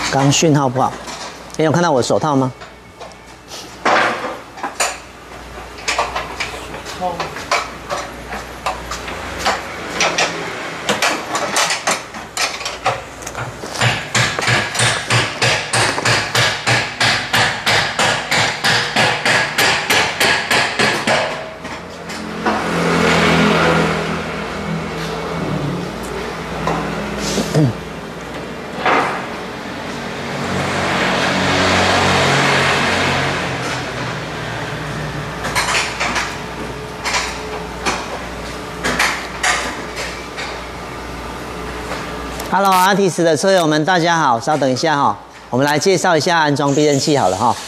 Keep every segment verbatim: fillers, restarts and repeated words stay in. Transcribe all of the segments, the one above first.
刚刚讯号不好，你有看到我的手套吗？Hello， 阿提斯的车友们，大家好，稍等一下哈，我们来介绍一下安装避震器好了哈。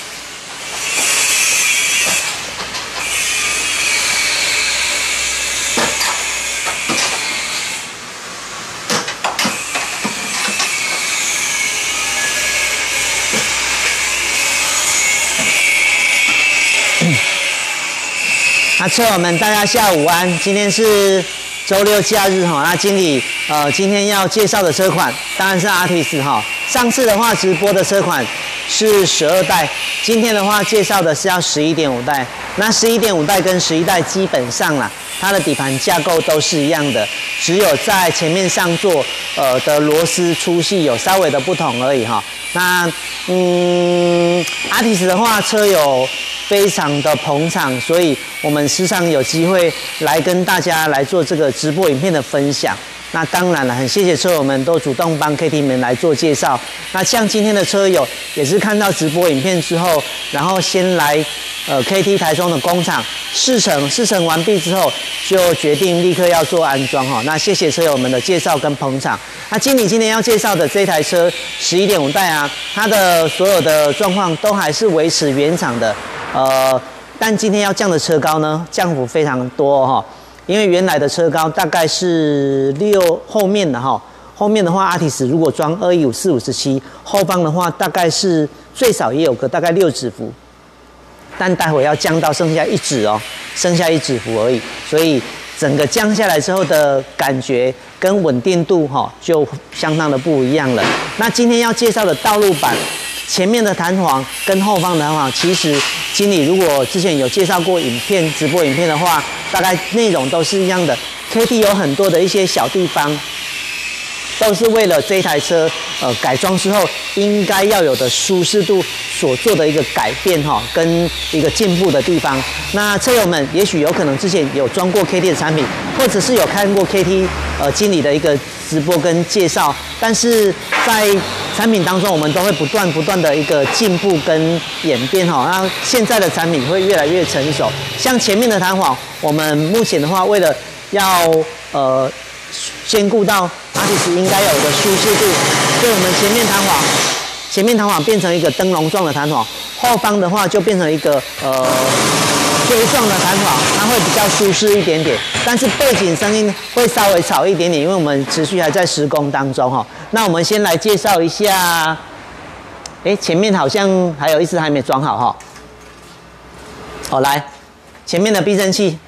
那车友们，大家下午安，今天是周六假日哈，那经理呃今天要介绍的车款当然是阿提斯哈。上次的话直播的车款是十二代，今天的话介绍的是要十一点五代。那十一点五代跟十一代基本上啦，它的底盘架构都是一样的，只有在前面上座呃的螺丝粗细有稍微的不同而已哈。那嗯阿提斯的话车友非常的捧场，所以我们时常有机会来跟大家来做这个直播影片的分享。那当然了，很谢谢车友们都主动帮 K T 们来做介绍。那像今天的车友也是看到直播影片之后，然后先来呃 K T 台中的工厂试乘，试乘完毕之后就决定立刻要做安装哈。那谢谢车友们的介绍跟捧场。那经理今天要介绍的这台车十一点五代啊，它的所有的状况都还是维持原厂的。呃，但今天要降的车高呢，降幅非常多哈，因为原来的车高大概是六后面的哈，后面的话阿提斯如果装二一五四五十七，后方的话大概是最少也有个大概六指幅，但待会要降到剩下一指哦，剩下一指幅而已，所以整个降下来之后的感觉跟稳定度哈就相当的不一样了。那今天要介绍的道路版。前面的弹簧跟后方的弹簧，其实经理如果之前有介绍过影片、直播影片的话，大概内容都是一样的。K T 有很多的一些小地方，都是为了这一台车呃改装之后应该要有的舒适度所做的一个改变哈，跟一个进步的地方。那车友们也许有可能之前有装过 K T 的产品，或者是有看过 K T 呃经理的一个直播跟介绍，但是在产品当中，我们都会不断不断的一个进步跟演变哈。那现在的产品会越来越成熟。像前面的弹簧，我们目前的话，为了要呃兼顾到阿提斯应该有的舒适度，所以我们前面弹簧，前面弹簧变成一个灯笼状的弹簧，后方的话就变成一个呃锥状的弹簧，它会比较舒适一点点，但是背景声音会稍微吵一点点，因为我们持续还在施工当中哈。那我们先来介绍一下，哎，前面好像还有一只还没装好哈。好，来，前面的避震器，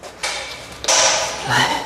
来，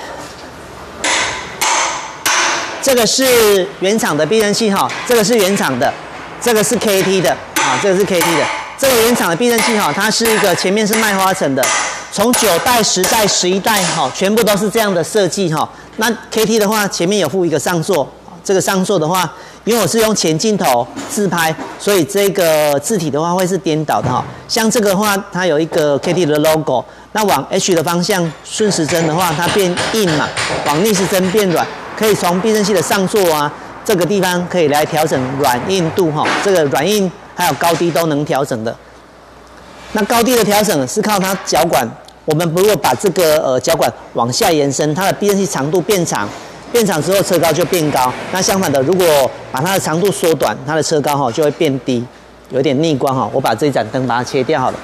这个是原厂的避震器哈，这个是原厂的，这个是 K T 的啊，这个是 K T 的。这个原厂的避震器哈，它是一个前面是麦花臣的，从九代、十代、十一代哈，全部都是这样的设计哈。那 K T 的话，前面有附一个上座，这个上座的话，因为我是用前镜头自拍，所以这个字体的话会是颠倒的哈。像这个的话，它有一个 K T 的 logo， 那往 H 的方向顺时针的话，它变硬嘛，往逆时针变软，可以从避震器的上座啊这个地方可以来调整软硬度哈，这个软硬。还有高低都能调整的。那高低的调整是靠它脚管，我们如果把这个呃脚管往下延伸，它的避震器长度变长，变长之后车高就变高。那相反的，如果把它的长度缩短，它的车高哈就会变低，有点逆光哈。我把这一盏灯把它切掉好了。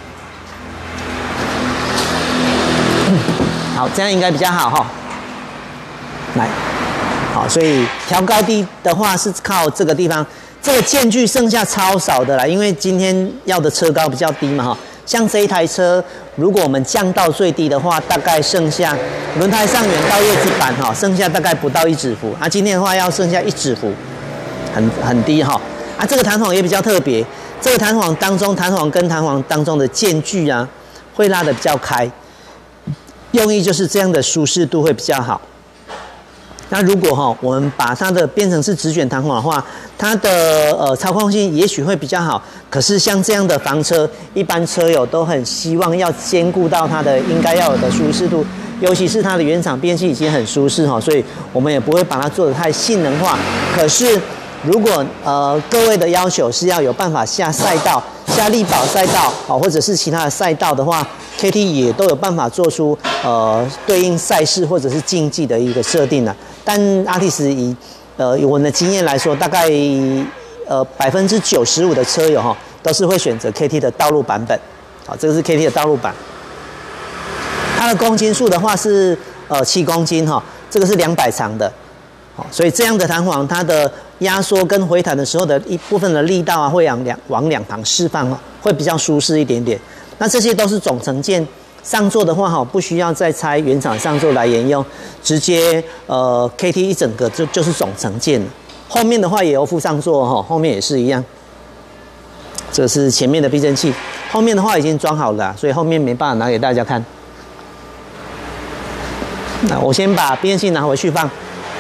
好，这样应该比较好哈。来，好，所以调高低的话是靠这个地方。这个间距剩下超少的啦，因为今天要的车高比较低嘛哈。像这一台车，如果我们降到最低的话，大概剩下轮胎上缘到叶子板哈，剩下大概不到一指幅。啊，今天的话要剩下一指幅。 很很低哈。啊，这个弹簧也比较特别，这个弹簧当中，弹簧跟弹簧当中的间距啊，会拉得比较开，用意就是这样的舒适度会比较好。那如果哈，我们把它的变成是直卷弹簧的话，它的呃操控性也许会比较好。可是像这样的房车，一般车友都很希望要兼顾到它的应该要有的舒适度，尤其是它的原厂变器已经很舒适哈，所以我们也不会把它做得太性能化。可是如果呃各位的要求是要有办法下赛道、下力宝赛道哦，或者是其他的赛道的话 ，K T 也都有办法做出呃对应赛事或者是竞技的一个设定啊。但阿提斯以呃以我们的经验来说，大概呃百分之九十五的车友哈都是会选择 K T 的道路版本，好，这个是 K T 的道路版。它的公斤数的话是呃七公斤哈，这个是两百长的，好，所以这样的弹簧它的压缩跟回弹的时候的一部分的力道啊会往两往两旁释放，会比较舒适一点点。那这些都是总成件。上座的话哈，不需要再拆原厂上座来沿用，直接呃 K T 一整个就就是总成件了。后面的话也有附上座哈，后面也是一样。这是前面的避震器，后面的话已经装好了，所以后面没办法拿给大家看。那我先把避震器拿回去放。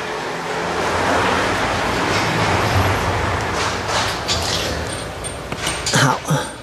好。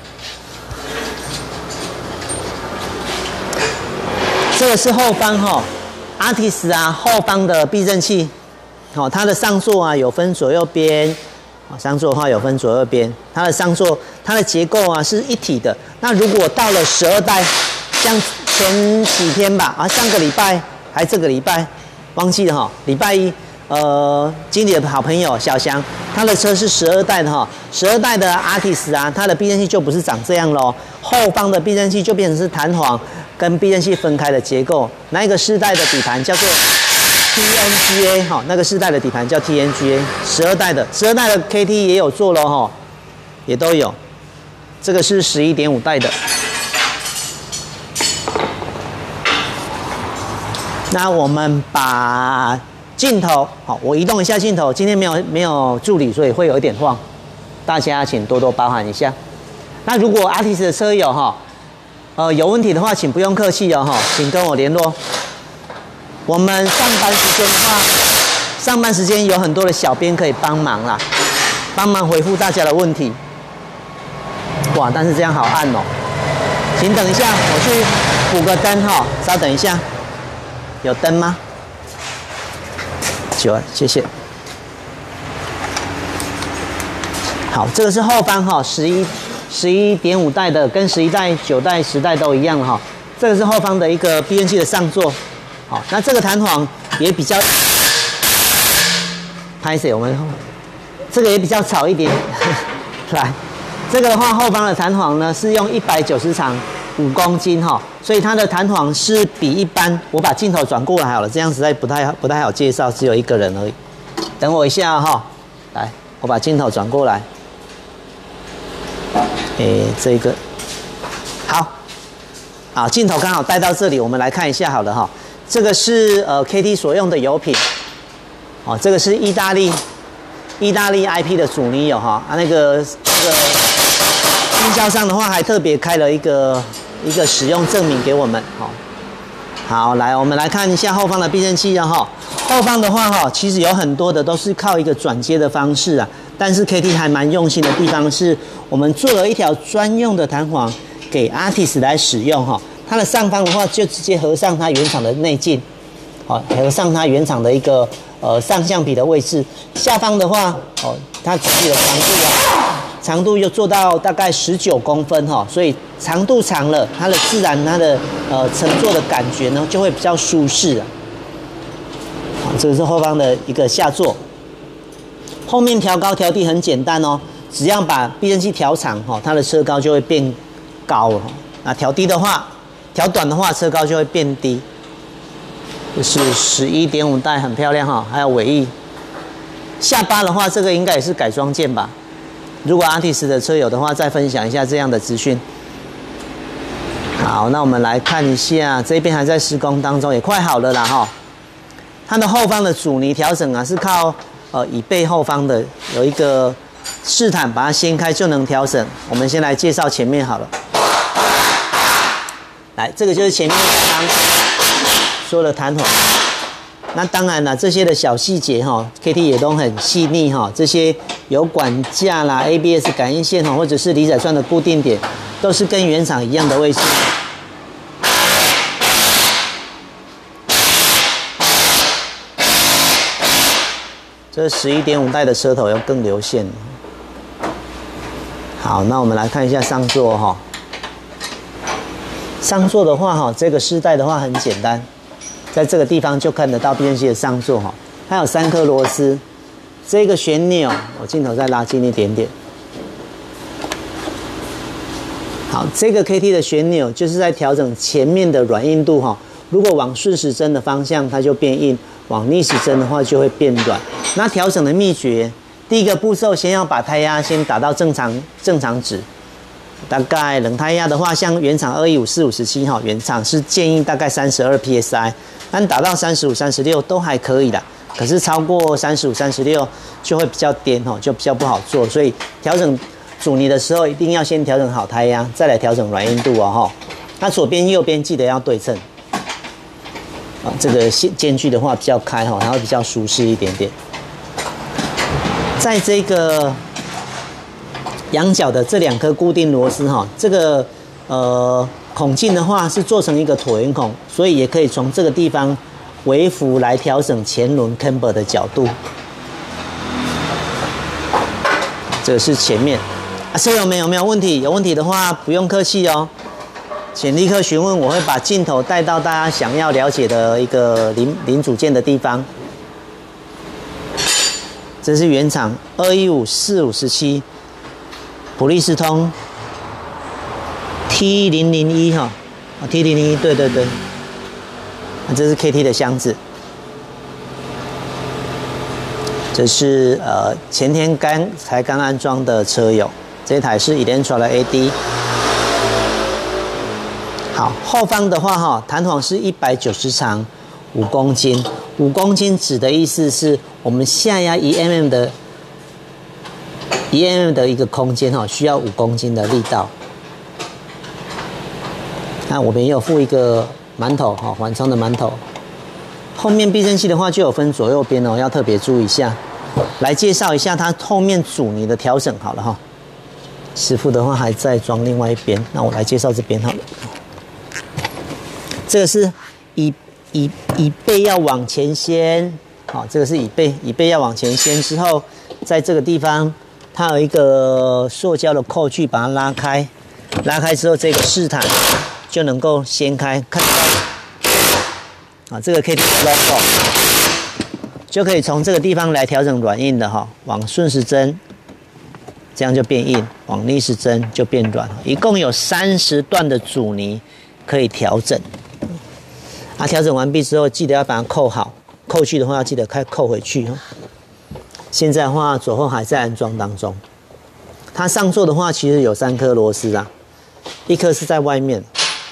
这个是后方哈，阿提斯啊后方的避震器，好，它的上座啊有分左右边，上座的话有分左右边，它的上座它的结构啊是一体的。那如果到了十二代，像前几天吧，啊上个礼拜还这个礼拜忘记了哈，礼拜一，呃，经理的好朋友小翔，他的车是十二代的哈，十二代的阿提斯啊，它的避震器就不是长这样咯，后方的避震器就变成是弹簧跟避震器分开的结构。那一个世代的底盘叫做 T N G A 哈，那个世代的底盘叫 T N G A， 十二代的，十二代的 K T 也有做咯哈，也都有。这个是十一点五代的。那我们把镜头，好，我移动一下镜头。今天没有没有助理，所以会有一点晃，大家请多多包涵一下。那如果阿提斯的车友哈，呃有问题的话，请不用客气哦哈，请跟我联络。我们上班时间的话，上班时间有很多的小编可以帮忙啦，帮忙回复大家的问题。哇，但是这样好暗哦，请等一下，我去补个灯哈，稍等一下。有灯吗？九，谢谢。好，这个是后方哈，十一十一点五代的，跟十一代、九代、十代都一样哈。这个是后方的一个避震器的上座。好，那这个弹簧也比较，拍摄我们这个也比较吵一点。来，这个的话，后方的弹簧呢是用一百九十长。五公斤哈，所以它的弹簧是比一般，我把镜头转过来好了，这样实在不太不太好介绍，只有一个人而已。等我一下哈，来，我把镜头转过来。诶，这个好，啊，镜头刚好带到这里，我们来看一下好了哈。这个是呃 K T 所用的油品，哦，这个是意大利意大利 I P 的阻尼油哈，啊那个那个经销商的话还特别开了一个。一个使用证明给我们，好，好，来，我们来看一下后方的避震器啊，哈，后方的话哈，其实有很多的都是靠一个转接的方式啊，但是 K T 还蛮用心的地方是，我们做了一条专用的弹簧给 Artis 来使用哈，它的上方的话就直接合上它原厂的内径，好，合上它原厂的一个呃上橡皮的位置，下方的话，哦，它自己的长度啊。长度又做到大概十九公分哈，所以长度长了，它的自然它的呃乘坐的感觉呢就会比较舒适啊。好，这个是后方的一个下座，后面调高调低很简单哦，只要把避震器调长哈，它的车高就会变高了。那调低的话，调短的话，车高就会变低。这是十一点五代，很漂亮哈，还有尾翼。下巴的话，这个应该也是改装件吧。如果阿提斯的车友的话，再分享一下这样的资讯。好，那我们来看一下，这边还在施工当中，也快好了啦哈。它的后方的阻尼调整啊，是靠呃椅背后方的有一个试毯，把它掀开就能调整。我们先来介绍前面好了。来，这个就是前面刚刚说的弹簧。那当然了，这些的小细节哈 ，K T 也都很细腻哈。这些有管架啦、A B S 感应线哈，或者是离载栓的固定点，都是跟原厂一样的位置。这十一点五代的车头要更流线。好，那我们来看一下上座哈。上座的话哈，这个世代的话很简单。在这个地方就看得到 B N C 的上座哈，它有三颗螺丝，这个旋钮，我镜头再拉近一点点。好，这个 K T 的旋钮就是在调整前面的软硬度哈。如果往顺时针的方向，它就变硬；往逆时针的话，就会变软。那调整的秘诀，第一个步骤，先要把胎压先打到正常正常值。大概冷胎压的话，像原厂二一五四五十七哈，原厂是建议大概三十二 P S I， 但打到三十五、三十六都还可以的。可是超过三十五、三十六就会比较颠哈，就比较不好做。所以调整阻尼的时候，一定要先调整好胎压，再来调整软硬度哦哈。那左边、右边记得要对称。啊，这个间距的话比较开哈，它会比较舒适一点点。在这个仰角的这两颗固定螺丝哈，这个呃孔径的话是做成一个椭圆孔，所以也可以从这个地方微幅来调整前轮 camber 的角度。这个是前面啊，车友们有没有问题？有问题的话不用客气哦，请立刻询问，我会把镜头带到大家想要了解的一个零零组件的地方。这是原厂二一五四五十七。普利司通 T 零零一 哈 ，T 零零一，对对对，这是 K T 的箱子，这是呃前天刚才刚安装的车友，这台是 Elantra 的 A D。好，后方的话哈，弹簧是一百九十长，五公斤，五公斤指的意思是我们下压一 mm 的。一 mm 的一个空间哈，需要五公斤的力道。那我们也有附一个馒头哈，缓冲的馒头。后面避震器的话就有分左右边哦，要特别注意一下。来介绍一下它后面阻尼的调整好了哈。师傅的话还在装另外一边，那我来介绍这边好了。这个是椅椅椅背要往前掀，好，这个是椅背，椅背要往前掀之后，在这个地方。它有一个塑胶的扣具，把它拉开，拉开之后，这个试毯就能够掀开，看到啊，这个 K T 的 logo 就可以从这个地方来调整软硬的哈，往顺时针，这样就变硬；往逆时针就变软。一共有三十段的阻尼可以调整。啊，调整完毕之后，记得要把它扣好，扣具的话要记得开扣回去哈。现在的话，左后还在安装当中。它上座的话，其实有三颗螺丝啊，一颗是在外面。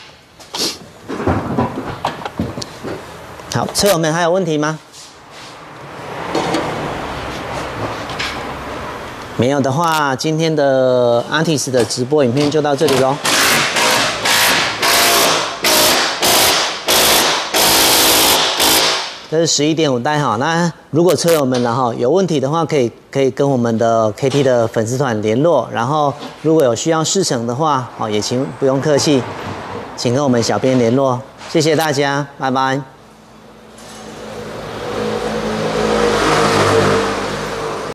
好，车友们还有问题吗？没有的话，今天的 Artis 的直播影片就到这里咯。这是十一点五代哈，那如果车友们然后有问题的话，可以可以跟我们的 K T 的粉丝团联络，然后如果有需要试乘的话，哦也请不用客气，请跟我们小编联络，谢谢大家，拜拜。